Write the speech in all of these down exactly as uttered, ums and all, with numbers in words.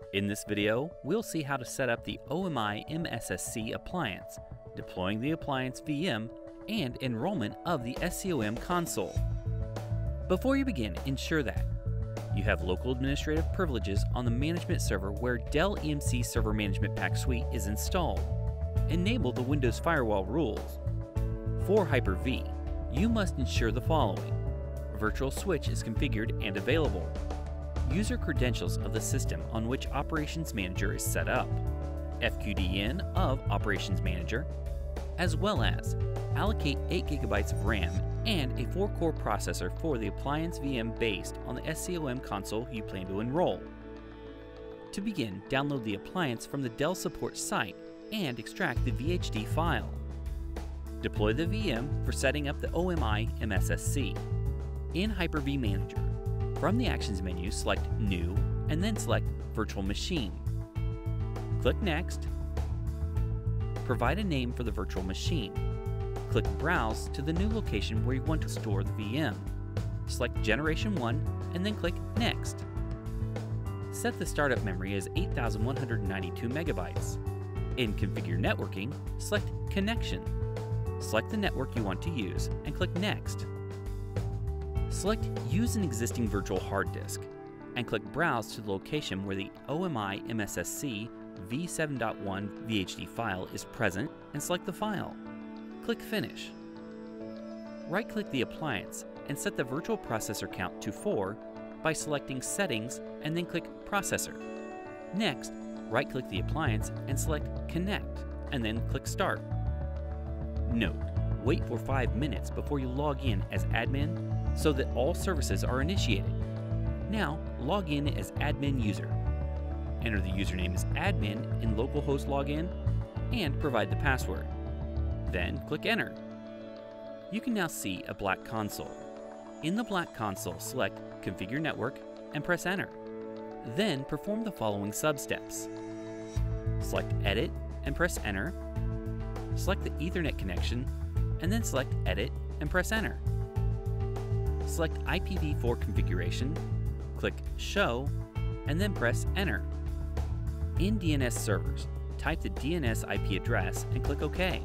In this video, we'll see how to set up the OMIMSSC appliance, deploying the appliance V M, and enrollment of the SCOM console. Before you begin, ensure that you have local administrative privileges on the management server where Dell E M C Server Management Pack Suite is installed. Enable the Windows firewall rules. For Hyper-V, you must ensure the following: virtual switch is configured and available. User credentials of the system on which Operations Manager is set up. F Q D N of Operations Manager, as well as allocate eight gigabytes of RAM and a four core processor for the appliance V M based on the SCOM console you plan to enroll. To begin, download the appliance from the Dell support site and extract the V H D file. Deploy the V M for setting up the OMIMSSC. In Hyper-V Manager, from the Actions menu, select New and then select Virtual Machine. Click Next. Provide a name for the virtual machine. Click Browse to the new location where you want to store the V M. Select Generation one and then click Next. Set the startup memory as eight thousand one hundred ninety-two megabytes. In Configure Networking, select Connection. Select the network you want to use and click Next. Select Use an existing virtual hard disk and click Browse to the location where the OMIMSSC v seven point one V H D file is present and select the file. Click Finish. Right-click the appliance and set the virtual processor count to four by selecting Settings and then click Processor. Next, right-click the appliance and select Connect and then click Start. Note: wait for five minutes before you log in as admin so that all services are initiated. Now, log in as admin user. Enter the username as admin in localhost login and provide the password. Then click Enter. You can now see a black console. In the black console, select Configure Network and press Enter. Then perform the following sub-steps. Select Edit and press Enter. Select the Ethernet connection and then select Edit and press Enter. Select I P v four configuration, click Show, and then press Enter. In D N S servers, type the D N S I P address and click OK.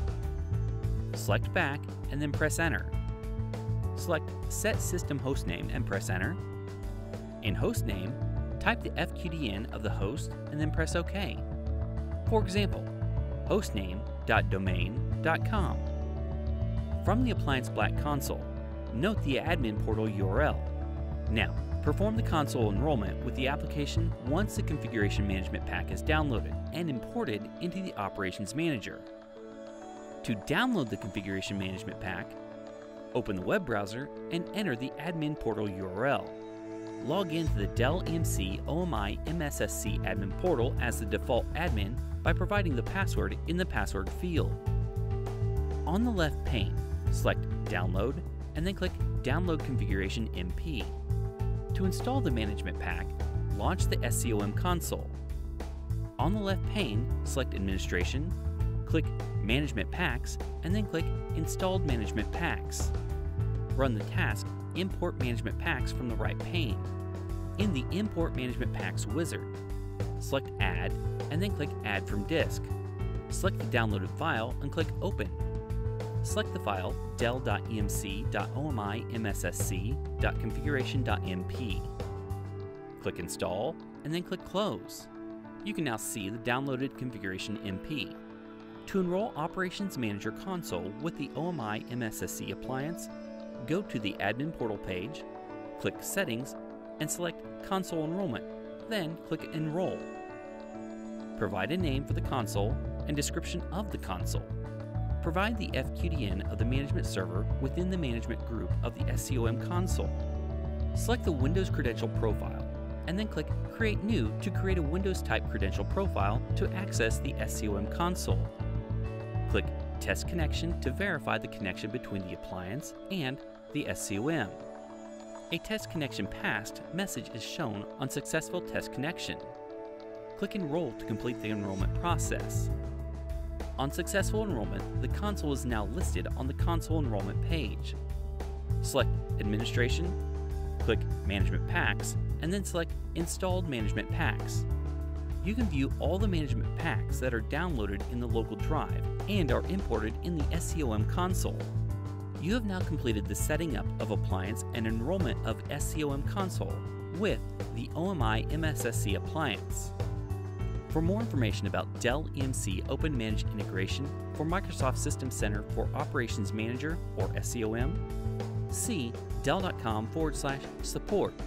Select Back and then press Enter. Select Set System Hostname and press Enter. In Hostname, type the F Q D N of the host and then press OK. For example, hostname dot domain dot com. From the Appliance Black Console, note the admin portal U R L. Now, perform the console enrollment with the application once the Configuration Management Pack is downloaded and imported into the Operations Manager. To download the Configuration Management Pack, open the web browser and enter the admin portal U R L. Log into the Dell E M C OMIMSSC admin portal as the default admin by providing the password in the password field. On the left pane, select Download and then click Download Configuration M P. To install the Management Pack, launch the SCOM console. On the left pane, select Administration, click Management Packs, and then click Installed Management Packs. Run the task Import Management Packs from the right pane. In the Import Management Packs wizard, select Add, and then click Add from Disk. Select the downloaded file and click Open. Select the file dell dot E M C dot OMIMSSC dot configuration dot M P. Click Install, and then click Close. You can now see the downloaded configuration M P. To enroll Operations Manager console with the OMIMSSC appliance, go to the Admin Portal page, click Settings, and select Console Enrollment, then click Enroll. Provide a name for the console and description of the console. Provide the F Q D N of the management server within the management group of the SCOM console. Select the Windows credential profile, and then click Create New to create a Windows type credential profile to access the SCOM console. Click Test Connection to verify the connection between the appliance and the SCOM. A test connection passed message is shown on successful test connection. Click Enroll to complete the enrollment process. On successful enrollment, the console is now listed on the console enrollment page. Select Administration, click Management Packs, and then select Installed Management Packs. you can view all the management packs that are downloaded in the local drive and are imported in the S C O M console. You have now completed the setting up of appliance and enrollment of S C O M console with the O M I M S S C appliance. For more information about Dell E M C Open Managed Integration for Microsoft System Center for Operations Manager or S C O M, see dell.com forward slash support